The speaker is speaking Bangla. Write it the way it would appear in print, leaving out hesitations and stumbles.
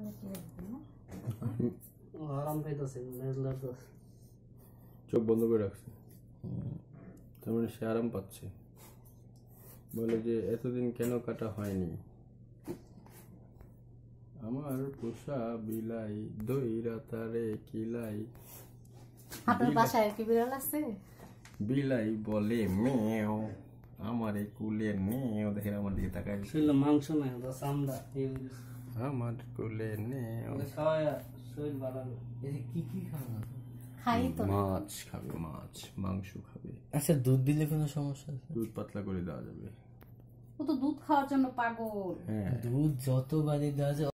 আরাম পাইতেছে, চোখ বন্ধ করে রাখছে, তার মানে সে আরাম পাচ্ছে। বলে যে এতদিন কেন কাটা হয়নি, আমার পোষা বিলাই দইরা তারে কিলাই। আপনার বাসায় কি বিড়াল আছে? বিলাই বলে মেও, আমারে কুলে নেও। দেখেন আমার দিকে তাকায়, শরীরে মাংস নাই, চামড়া আমার কুলে নেও। খাওয়া শরীর বাড়ানো। কি কি খাওয়া? খাই তো মাছ খাবে, মাছ মাংস খাবে। আচ্ছা, দুধ দিলে কোনো সমস্যা আছে? দুধ পাতলা করে দেওয়া যাবে। ও তো দুধ খাওয়ার জন্য পাগল। হ্যাঁ, দুধ যতবারই দেওয়া যায়